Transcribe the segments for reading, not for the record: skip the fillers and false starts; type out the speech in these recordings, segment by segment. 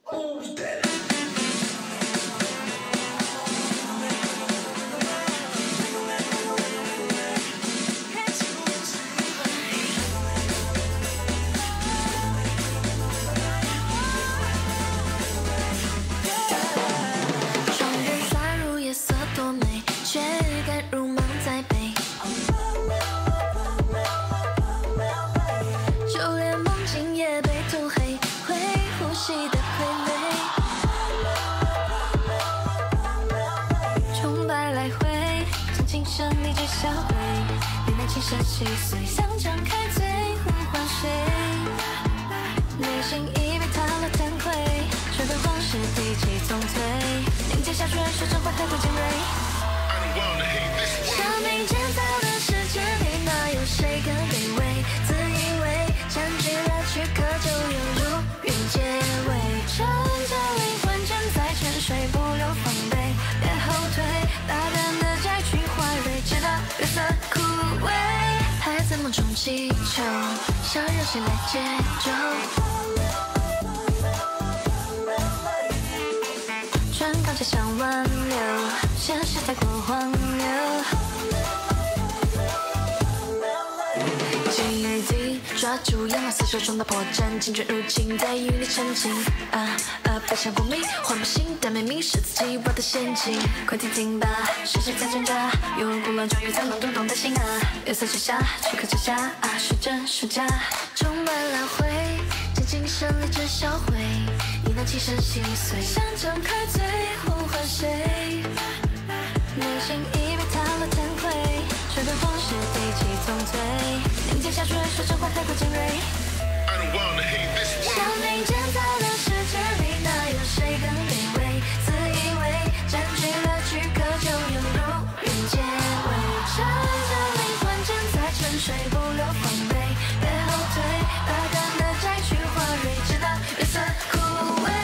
小回，你那轻声细碎，想张开嘴呼唤谁？内心已被掏了天灰，却被往事提起总退。凝结下去，水蒸化太过尖锐。生命建造的世界里，哪有谁更卑微？自以为占据了躯壳，就犹如云结尾。趁着灵魂正在沉睡，不留防备，别后退，大胆的摘取花蕊，直到月色枯萎。还在梦中祈求，想让谁来解救？全靠假想挽留，现实太过荒谬。记忆抓住阳光刺手中的破绽，精准入侵，再与你沉浸。别想过迷，唤不醒，但明明是自己挖的陷阱。快听听吧，是谁在挣扎？用不乱终于在懵懂懂的心啊！月色之下，躯壳之下，是真是假？充满了灰，渐进胜利只销毁。你那轻声细碎，想张开嘴呼唤谁？内心已被掏了天灰，却被往事提起总退。凝结下去，说真话太过尖锐。生命建造的世界里，哪有谁更卑微？自以为占据了躯壳，就犹如云结尾。趁着灵魂正在沉睡，不留防备，别后退，大胆的摘取花蕊，直到月色枯萎。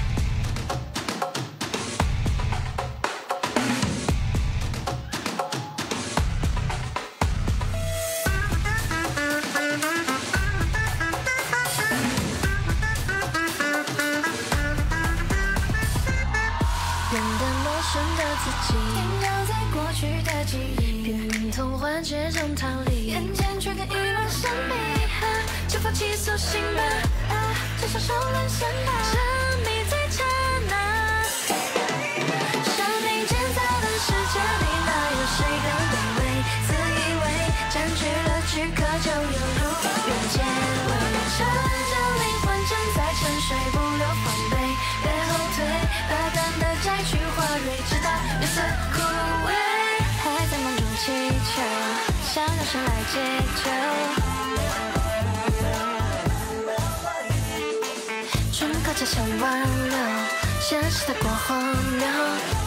变得陌生的自己，停留在过去的记忆，别人从幻觉中逃离，眼前却跟遗落相比。就放弃索性吧，至少手软先吧，沉迷最刹那。生命建造的世界里，哪有谁更卑微？自以为占据了躯壳，就犹如云结尾。趁着灵魂正在沉睡，不留防备，别后退，大胆的摘取花蕊，直到月色枯萎。还在梦中祈求，想让谁来解救？纯靠假想挽留，现实太过荒谬。